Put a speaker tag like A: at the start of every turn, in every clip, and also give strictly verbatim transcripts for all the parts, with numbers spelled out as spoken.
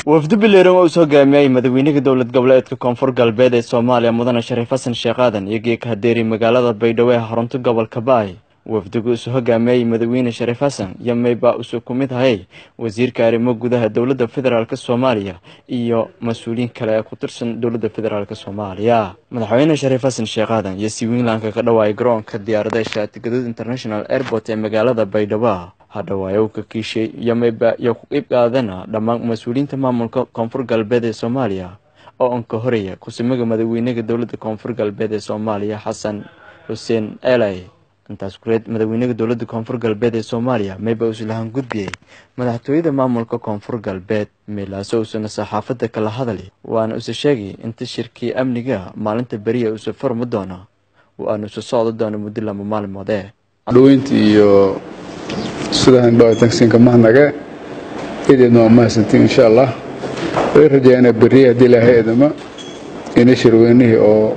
A: وفد بليرون oo soo gaamiyay madaxweynaha dowlad goboleedka Koonfur Galbeed ee Soomaaliya Mudane Shariif Xasan Sheekh Aadan iyo ka hadeeri magaalada Baydhabo ee xarunta gobolka Baay wafdigu soo gaamiyay madaxweyne Shariif Xasan yamayba u soo kumid ahay wasiirka arrimaha gudaha dowladda federaalka Soomaaliya iyo mas'uuliyiin kale oo ku tirsan dowladda federaalka Soomaaliya madaxweyne Shariif Xasan Sheekh Aadan iyo Siwiinlanka ka dhawaay garoonka diyaaradaha Shaati Gaduud International Airport ee magaalada Baydhabo hadda waayo ka kiishay yamayba iyo ku qeyb qaadana dhammaan mas'uuliyiinta maamulka Koonfur Galbeed ee Soomaaliya oo aan ka horeeyay kusimaga madaxweynaha dowladda Koonfur Galbeed ee Soomaaliya Xasan Hussein Elay intaas kureed madaxweynaha dowladda Koonfur Galbeed ee Soomaaliya mayba uu lahan gudbiyay madaxtooyada maamulka Koonfur Galbeed meelaasoo soo saxaafada kala hadalay waana uu sheegay inta shirkii amniga maalinta bariya uu soo farmo doono waana soo socdo doono muddo lama maalmood ee
B: dhaweentii iyo sidaan baa tagsiinka mahnaga idinoo maasantiin insha Allah way rajayna bariya dilaahay idama in shirweynihii oo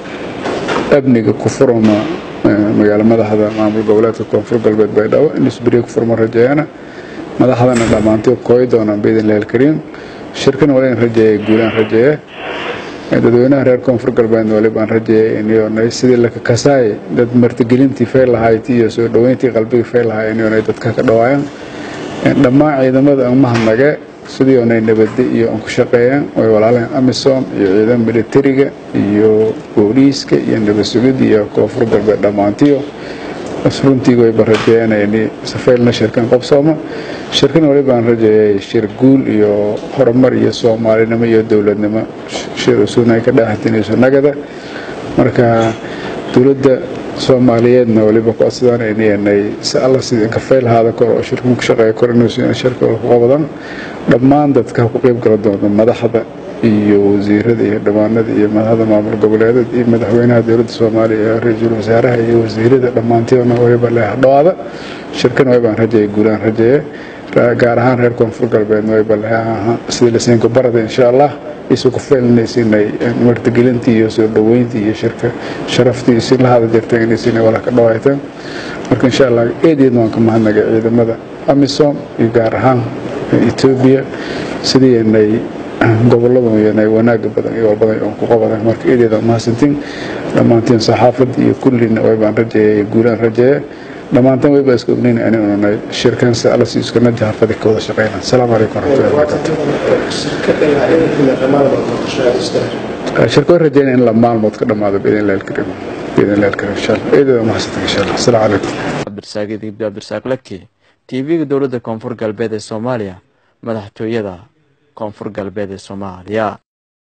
B: abniga ku furma magaalada madaxda maamul goboleedka Koonfur Galbeed Baydhabo in isbiriye ku furma rajayna madaxdana dhamaantii kooy doonaan beedin leel kariim shirkan wala in rajay guulaan rajay dadweynaha reer Koonfur Galbeed wali baan rajay inay sidii la ka kasaay dad martigelintii feel lahayd iyo soo dhaweyntii qalbiga feel lahayd inay dadka ka dhawaayaan dhamaan ciidamada mahadnaga sidii oo nabad iyo aan ku shaqeeyaan way walaaleen amisom iyo ciidan militariga iyo booliiska iyo nabad sugidda iyo Koonfur Galbeed dhamaantii asruntii way barajeen inay safaylna shirkan qabsoomo shirkan wali baan rajayay shir guul iyo horumar iyo Soomaalinimo iyo dawladnimo shir suunay ka dhaxtinayso nagada marka dawladda Soomaaliyeedna waliba ku asdaan inay si alla sidii ka fayl hada kor shirku ku shaqeeyo kornayso shirka ku qabadan dhammaan dadka ku qayb gala doona madaxda iyo wasiirada iyo dhamaanada iyo madaxda maamul goboleedyada iyo madaxweynaha dowladda Soomaaliya ra'iisul wasaaraha iyo wasiirada dhamaantoodna waliba la dhawaada shirkan way baan rajay guulaan rajay gaar ahaan reer Koonfur Galbeed way baan sidii la seen ku barada insha Allah isu ku feelnaysinay martigelintii iyo soo dhaweyntii iyo shirka sharaftii si la hada jirtay inay sinay wala ka dhawaaytaan marka insha Allah eedeedna waan ka mahadnaga ciidamada amisom iyo gaar ahaan Ethiopia sidii inay gobolada inay wanaag badan iyo badan oo ku qabadan marka eedeeda maasantiin dhamaantiin saxaafadda iyo kullina way baan rajay guulaan rajay dhamaantan way baa isku ognayn inay shirkan si alla si iska najaafada ka wada shaqeynaa assalaamu alaykum warahmatullahi wabarakatuh shirkada rajayna in la maalmood ka dhamaado bidin leel karim bidin leel karim insha Allah eedeeda maasantiin insha Allah assalaamu alaykum
A: Abdirsaaqid ibn Abdirsaaqlaki T V-ga dowladda Koonfur Galbeed ee Soomaaliya madaxtooyada Koonfur Galbeed ee Soomaaliya